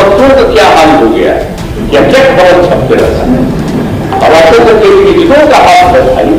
पत्रों का क्या हाल हो गया है, क्या क्या खबर छपते रहता है। अब ऐसे तो टेलीविजनों का हाल है भाई,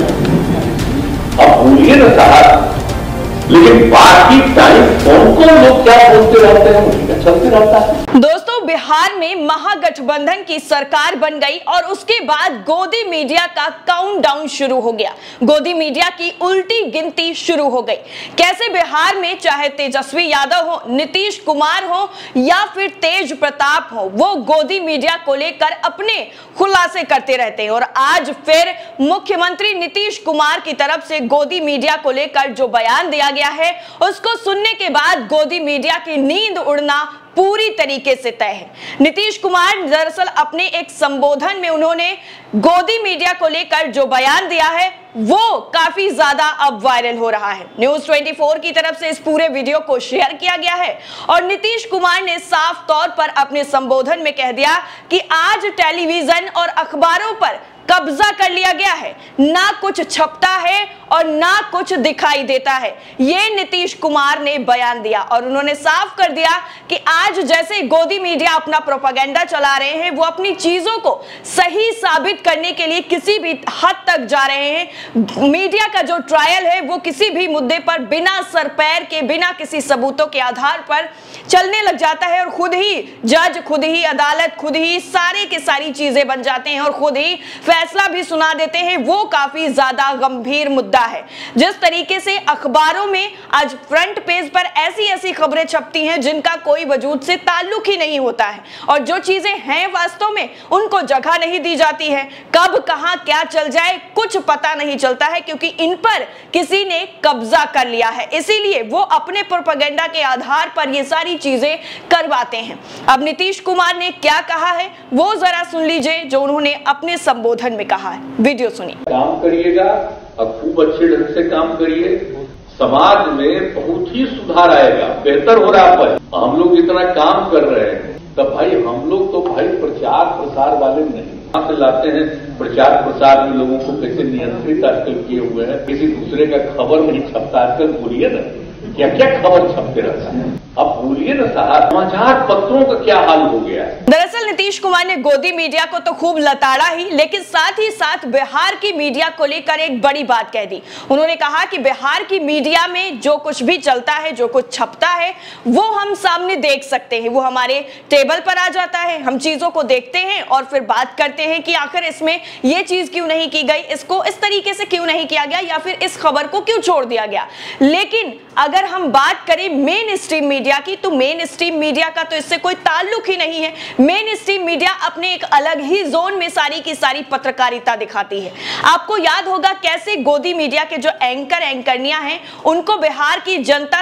अब भूलिए ना साहब, लेकिन बाकी टाइम कौन लोग क्या बोलते रहते हैं उसी का चलते रहता है। दोस्तों, बिहार में महागठबंधन की सरकार बन गई और उसके बाद गोदी मीडिया का काउंटडाउन शुरू हो गया। गोदी मीडिया की उल्टी गिनती शुरू हो गई। कैसे बिहार में चाहे तेजस्वी यादव हो, नीतीश कुमार हो या फिर तेज प्रताप हो, वो गोदी मीडिया को लेकर अपने खुलासे करते रहते हैं। और आज फिर मुख्यमंत्री नीतीश कुमार की तरफ से गोदी मीडिया को लेकर जो बयान दिया गया है, उसको सुनने के बाद गोदी मीडिया की नींद उड़ना पूरी तरीके से तय है। नीतीश कुमार दरअसल अपने एक संबोधन में उन्होंने गोदी मीडिया को लेकर जो बयान दिया है वो काफी ज्यादा अब वायरल हो रहा है। न्यूज 24 की तरफ से इस पूरे वीडियो को शेयर किया गया है और नीतीश कुमार ने साफ तौर पर अपने संबोधन में कह दिया कि आज टेलीविजन और अखबारों पर कब्जा कर लिया गया है, ना कुछ छपता है और ना कुछ दिखाई देता है। ये नीतीश कुमार ने बयान दिया और उन्होंने साफ कर दिया कि आज जैसे गोदी मीडिया अपना प्रोपेगेंडा चला रहे हैं, वो अपनी चीजों को सही साबित करने के लिए किसी भी हद तक जा रहे हैं। मीडिया का जो ट्रायल है वो किसी भी मुद्दे पर बिना सर पैर के, बिना किसी सबूतों के आधार पर चलने लग जाता है और खुद ही जज, खुद ही अदालत, खुद ही सारे के सारी चीजें बन जाते हैं और खुद ही फैसला भी सुना देते हैं। वो काफी ज्यादा गंभीर मुद्दा है। जिस तरीके से अखबारों में आज फ्रंट पेज पर ऐसी ऐसी खबरें छपती हैं जिनका कोई वजूद से ताल्लुक ही नहीं होता है और जो चीजें हैं वास्तव में उनको जगह नहीं दी जाती है। कब कहां क्या चल जाए कुछ पता नहीं चलता है, क्योंकि इन पर किसी ने कब्जा कर लिया है। इसीलिए वो अपने प्रोपेगेंडा के आधार पर ये सारी चीजें करवाते हैं। अब नीतीश कुमार ने क्या कहा है वो जरा सुन लीजिए, जो उन्होंने अपने संबोधन में कहा है। वीडियो सुनिए। काम करिएगा और खूब अच्छे ढंग से काम करिए, समाज में बहुत ही सुधार आएगा, बेहतर हो रहा है। हम लोग इतना काम कर रहे हैं तब भाई हम लोग तो भाई प्रचार प्रसार वाले नहीं से लाते हैं। प्रचार प्रसार में लोगों को कैसे नियंत्रित आजकल किए हुए हैं, किसी दूसरे का खबर नहीं छपता आजकल। भूलिए ना क्या क्या खबर छपते रहता है। अब भूलिए ना साहब, समाचार पत्रों का क्या हाल हो गया है। दरअसल नीतीश कुमार ने गोदी मीडिया को तो खूब लताड़ा ही, लेकिन साथ ही साथ बिहार की मीडिया को लेकर एक बड़ी बात कह दी। उन्होंने कहा कि बिहार की मीडिया में जो कुछ भी चलता है, जो कुछ छपता है, वो हम सामने देख सकते हैं, वो हमारे टेबल पर आ जाता है। हम चीजों को देखते हैं और फिर बात करते हैं कि आखिर इसमें ये चीज क्यों नहीं की गई, इसको इस तरीके से क्यों नहीं किया गया, या फिर इस खबर को क्यों छोड़ दिया गया। लेकिन अगर हम बात करें मेन स्ट्रीम मीडिया की, तो मेन स्ट्रीम मीडिया का तो इससे कोई ताल्लुक ही नहीं है। मेन स्ट्रीम मीडिया अपने एक अलग ही जोन में सारी की सारी पत्रकारिता दिखाती है। आपको याद होगा कैसे गोदी मीडिया के जो एंकरनियां हैं उनको बिहार की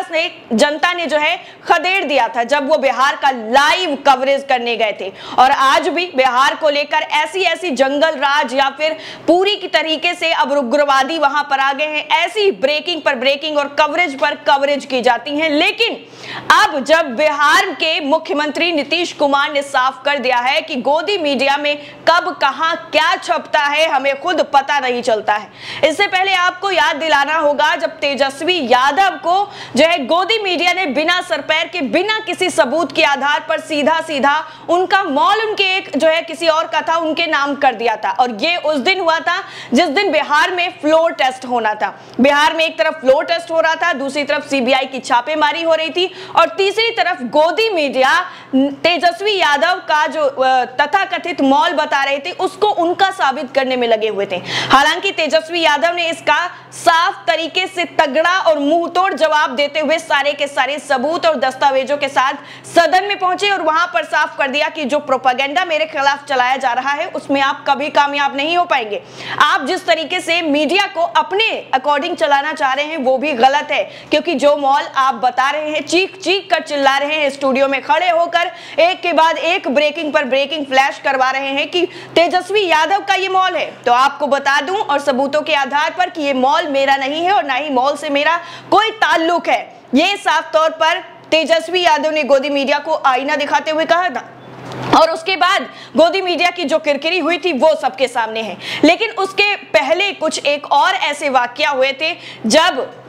जनता ने जो है खदेड़ दिया था जब वो बिहार का लाइव कवरेज करने गए थे। और आज भी बिहार को लेकर ऐसी ऐसी जंगल राज या फिर पूरी की तरीके से अब उग्रवादी वहां पर आ गए हैं, ऐसी ब्रेकिंग पर ब्रेकिंग और कवरेज पर कवरेज की जाती हैं। लेकिन अब जब बिहार के मुख्यमंत्री नीतीश कुमार ने साफ कर दिया है कि गोदी मीडिया में कब कहां क्या छपता है हमें खुद पता नहीं चलता है। इससे पहले आपको याद दिलाना होगा जब तेजस्वी यादव को जो है गोदी मीडिया ने बिना सरपैर के, बिना किसी सबूत के आधार पर सीधा सीधा उनका मॉल उनके एक जो है किसी और का था, उनके नाम कर दिया था। और ये उस दिन हुआ था जिस दिन बिहार में फ्लोर टेस्ट होना था। बिहार में एक तरफ फ्लोर टेस्ट हो रहा था, दूसरी तरफ सीबीआई की छापेमारी हो रही थी और तीसरी तरफ गोदी मीडिया तेजस्वी यादव का जो तथाकथित मॉल बता रहे थे उसको उनका साबित करने में लगे हुए थे। हालांकि तेजस्वी यादव ने इसका साफ तरीके से तगड़ा और मुंहतोड़ जवाब देते हुए सारे के सारे सबूत और दस्तावेजों के साथ सदन में पहुंचे और वहां पर साफ कर दिया कि जो प्रोपेगेंडा मेरे खिलाफ चलाया जा रहा है उसमें आप कभी कामयाब नहीं हो पाएंगे। आप जिस तरीके से मीडिया को अपने अकॉर्डिंग चलाना चाह रहे हैं वो भी गलत है, क्योंकि जो मॉल आप बता रहे हैं, चीख चीख कर चिल्ला रहे हैं, स्टूडियो में खड़े होकर एक के बाद एक ब्रेकिंग पर ब्रेकिंग फ्लैश करवा रहे हैं कि तेजस्वी यादव का ये मॉल है, तो आपको बता दूं और सबूतों के आधार पर कि ये मॉल मेरा नहीं है और ना ही मॉल से मेरा कोई ताल्लुक है। ये साफ तौर पर तेजस्वी यादव ने गोदी मीडिया को आईना दिखाते हुए कहा था। और उसके बाद गोदी मीडिया की जो किरकिरी हुई थी वो सबके सामने है। लेकिन उसके पहले कुछ एक और ऐसे वाकया हुए थे जब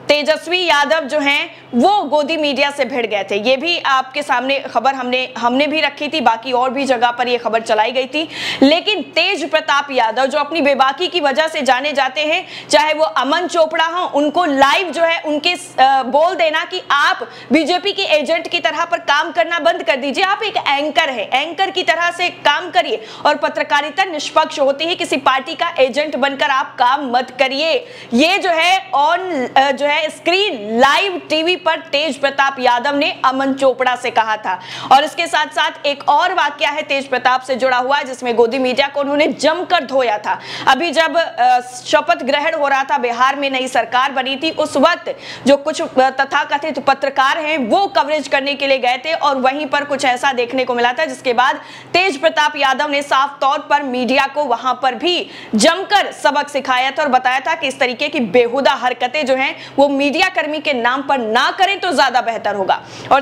तेजस्वी यादव जो हैं वो गोदी मीडिया से भिड़ गए थे। ये भी आपके सामने खबर हमने भी रखी थी, बाकी और भी जगह पर ये खबर चलाई गई थी। लेकिन तेज प्रताप यादव जो अपनी बेबाकी की वजह से जाने जाते हैं, चाहे वो अमन चोपड़ा हो, उनको लाइव जो है उनके बोल देना कि आप बीजेपी के एजेंट की तरह पर काम करना बंद कर दीजिए, आप एक एंकर है, एंकर की तरह से काम करिए और पत्रकारिता निष्पक्ष होती है, किसी पार्टी का एजेंट बनकर आप काम मत करिए। ये जो है जो है स्क्रीन लाइव टीवी पर तेज प्रताप यादव ने अमन चोपड़ा से कहा था। और इसके साथ साथ एक और वाकया है तेज प्रताप से जुड़ा हुआ, जिसमें गोदी मीडिया को उन्होंने जमकर धोया था। अभी जब शपथ ग्रहण हो रहा था, बिहार में नई सरकार बनी थी, उस वक्त जो कुछ तथाकथित पत्रकार हैं वो कवरेज करने के लिए गए थे और वहीं पर कुछ ऐसा देखने को मिला था, जिसके बाद तेज प्रताप यादव ने साफ तौर पर मीडिया को वहां पर भी जमकर सबक सिखाया था और बताया था कि इस तरीके की बेहुदा हरकतें जो हैं वो मीडिया कर्मी के नाम पर ना करें तो ज्यादा बेहतर होगा। और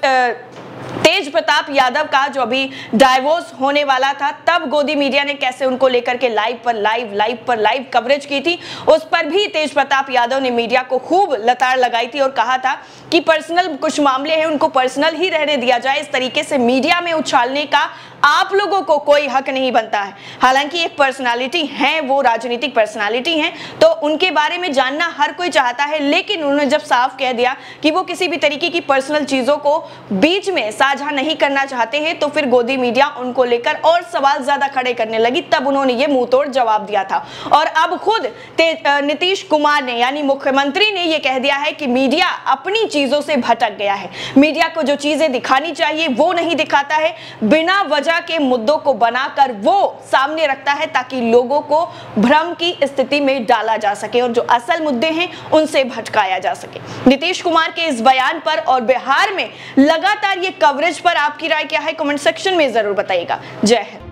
तेज प्रताप यादव का जो अभी डाइवोर्स होने वाला था, तब गोदी मीडिया ने कैसे उनको लेकर के लाइव पर लाइव कवरेज की थी, उस पर भी तेज प्रताप यादव ने मीडिया को खूब लताड़ लगाई थी और कहा था कि पर्सनल कुछ मामले हैं उनको पर्सनल ही रहने दिया जाए, इस तरीके से मीडिया में उछालने का आप लोगों को कोई हक नहीं बनता है। हालांकि एक पर्सनालिटी है, वो राजनीतिक पर्सनालिटी हैं, तो उनके बारे में जानना हर कोई चाहता है, लेकिन उन्होंने जब साफ कह दिया कि वो किसी भी तरीके की पर्सनल चीजों को बीच में साझा नहीं करना चाहते हैं, तो फिर गोदी मीडिया उनको लेकर और सवाल ज्यादा खड़े करने लगी। तब उन्होंने ये मुंहतोड़ जवाब दिया था। और अब खुद नीतीश कुमार ने यानी मुख्यमंत्री ने ये कह दिया है कि मीडिया अपनी चीजों से भटक गया है, मीडिया को जो चीजें दिखानी चाहिए वो नहीं दिखाता है, बिना वजह के मुद्दों को बनाकर वो सामने रखता है ताकि लोगों को भ्रम की स्थिति में डाला जा सके और जो असल मुद्दे हैं उनसे भटकाया जा सके। नीतीश कुमार के इस बयान पर और बिहार में लगातार ये कवरेज पर आपकी राय क्या है, कमेंट सेक्शन में जरूर बताइएगा। जय हिंद।